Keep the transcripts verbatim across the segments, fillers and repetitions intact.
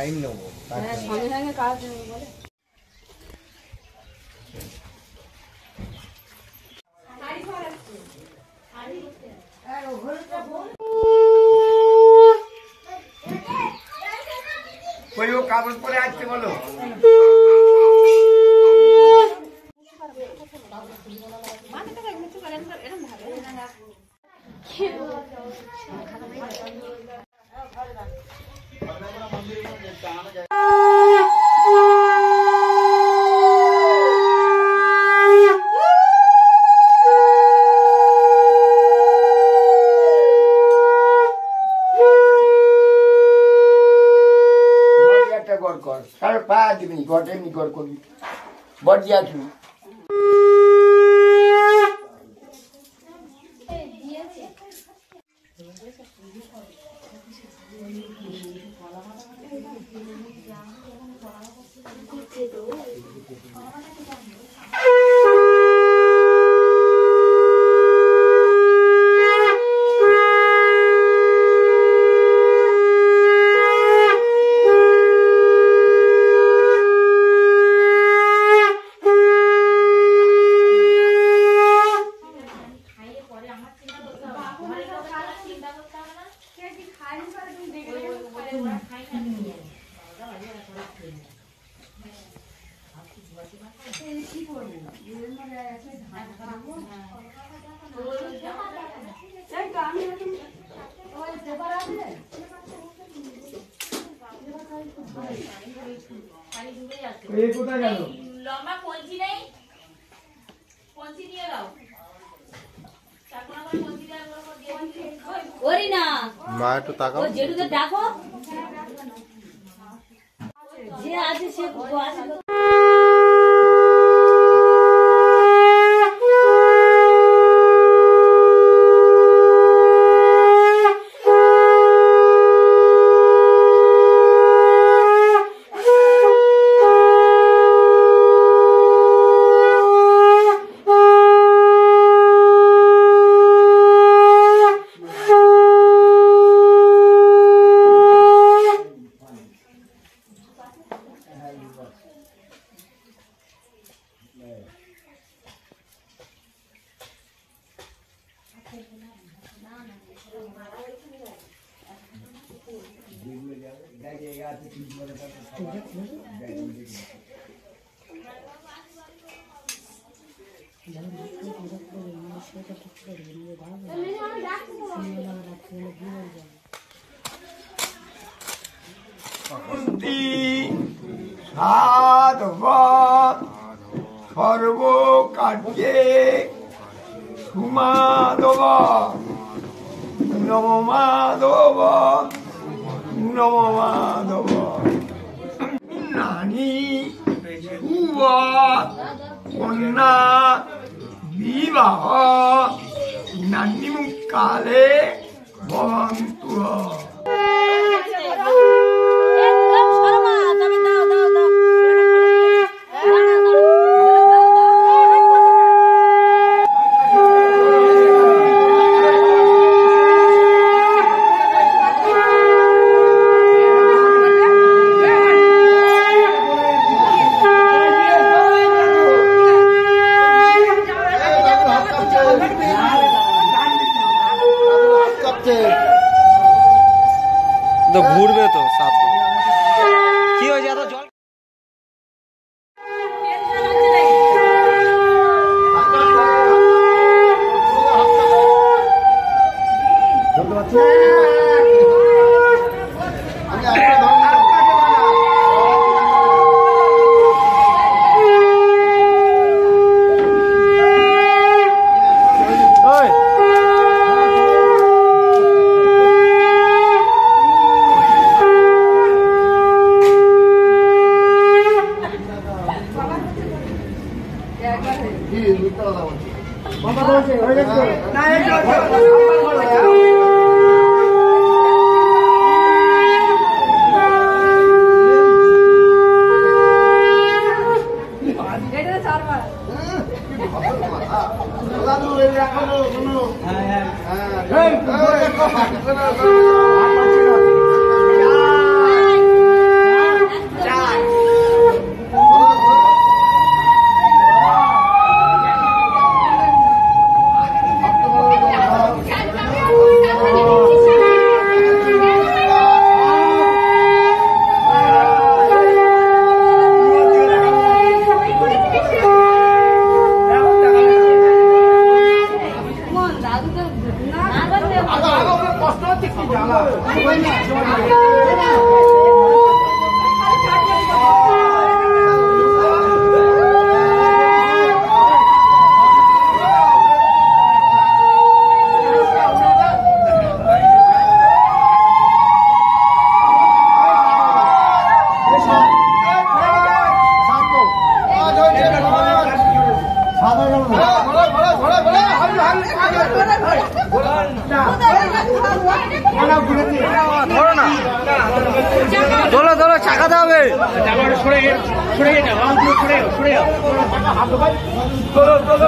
Time নেব সঙ্গে সঙ্গে কাজ বলে कोई वो कागज पड़े आज के बोलो Kalau pak di sini, gorden ni gor kogi, buat dia tu. ये कोता जानो लंबा पंची नहीं पंची दिए दाও চাকনা করে पंची দেওয়ার পর দিয়ে ওরি না মা একটু তাকাও ও জেঠুকে ডাকো যে আছে সে আছে সাধবৎ সর্বকার্যে সুমাধব নম মাধব নম মাধব নানি শুভ কন্যা বিবাহ নান্যকালে ভবন্তু সরে গিয়ে সরে গিয়ে যাও সরে যাও সরে যাও চলো চলো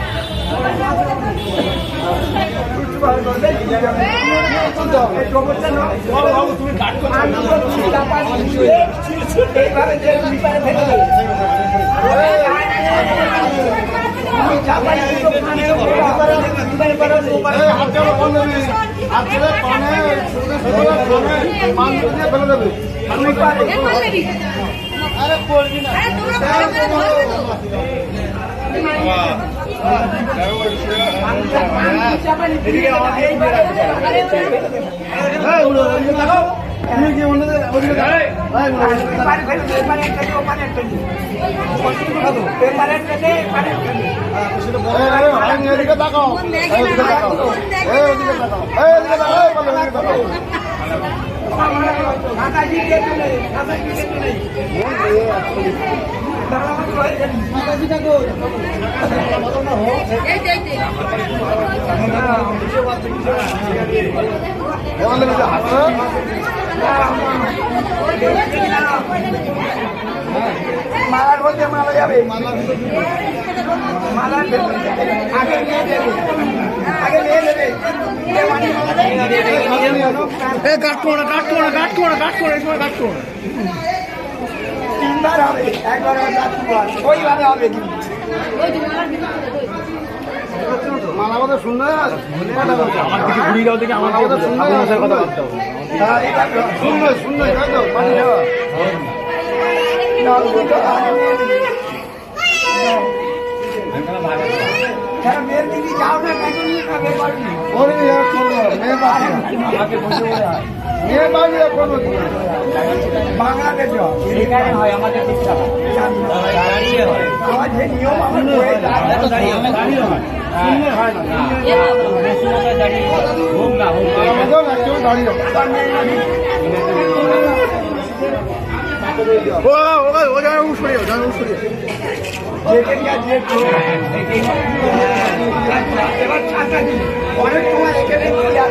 তুমি কাট মালার মধ্যে মালা যাবে মালা আগে নিয়ে দেবে আগে নিয়ে দেবে কাটকো না কাটকো না কাটকো না কাটকো না সময় কাটকো না তিনবার হবে একবার ওইভাবে হবে মালা কথা শুনলে আমার দিকে ঘুরিয়ে যাও দেখে আমার কথা শুনলে কথা বলতে হবে শুনলে শুনলে পানি দেওয়া মেয়ের দিকে যাও না মেয়ে বাড়ি করবো বাংলাদেশ এখানে হয় আমাদের নিয়ম অনেক সময় এখানে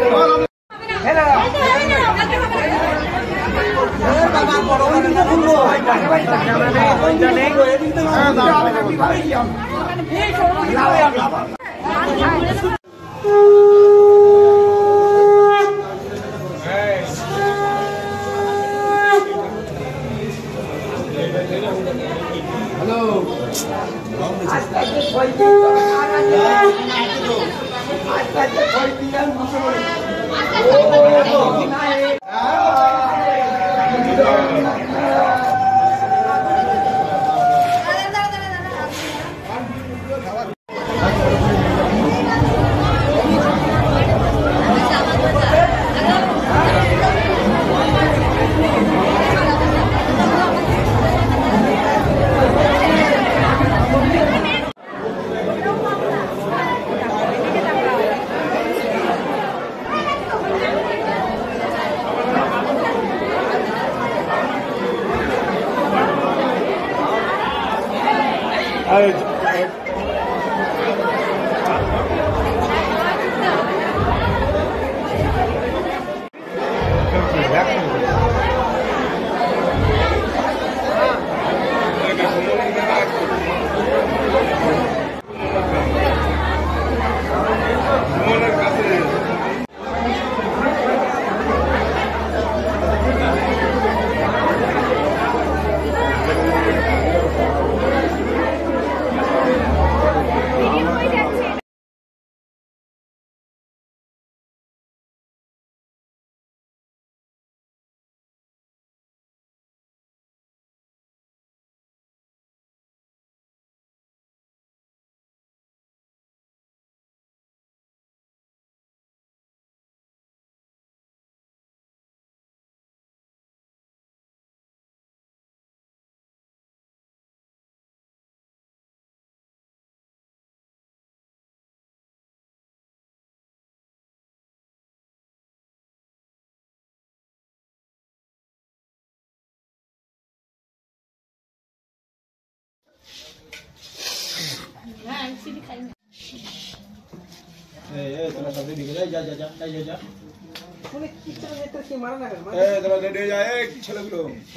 তোরা সব রেডি হয়ে যা যা যা যা যা শুনে কি চলে যেতে কি মারা না এ তোরা রেডি হয়ে যা এই ছেলেগুলো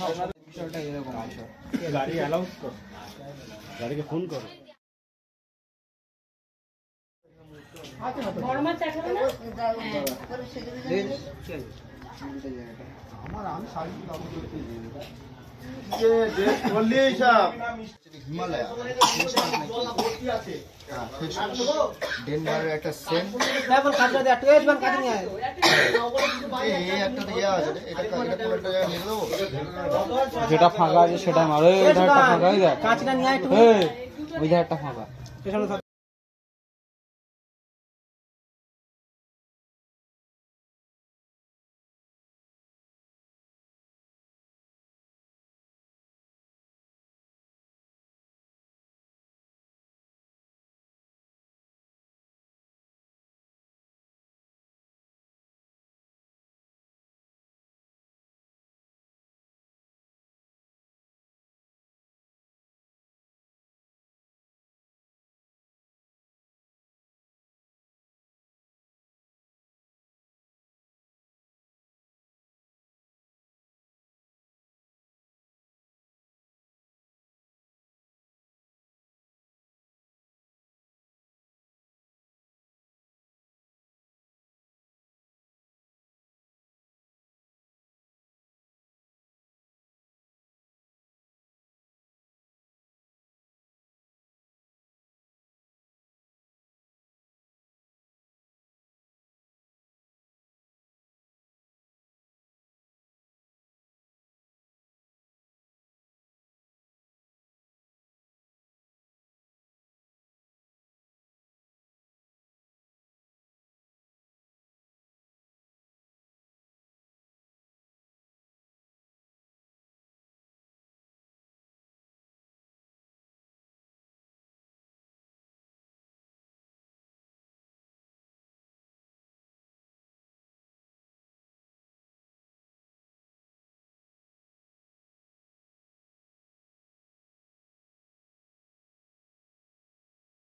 গাড়ি অ্যালাউন্স কর, গাড়িকে ফোন করো। বড় মাছ দেখাবে না? আমার আমি শাড়ি হিমালয়া ডেনমার্কের একটা সেন্ট এই একটা তো ইয়ে আছে রে, এটা এটা কোন একটা জায়গায় নিয়ে দেবো। যেটা ফাঁকা আছে সেটা মারো, ওই ধারটা ফাঁকা, ওই ধার কাঁচটা নিয়ে একটু, ওই ধারটা ফাঁকা।